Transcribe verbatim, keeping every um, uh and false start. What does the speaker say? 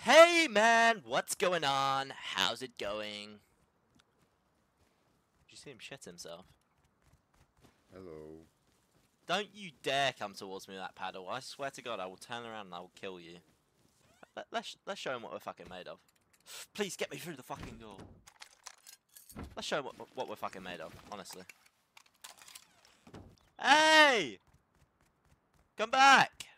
Hey man, what's going on? How's it going? Did you see him shit himself? Hello. Don't you dare come towards me with that paddle. I swear to God, I will turn around and I will kill you. Let, let's, let's show him what we're fucking made of. Please get me through the fucking door. Let's show him what, what we're fucking made of, honestly. Hey! Come back!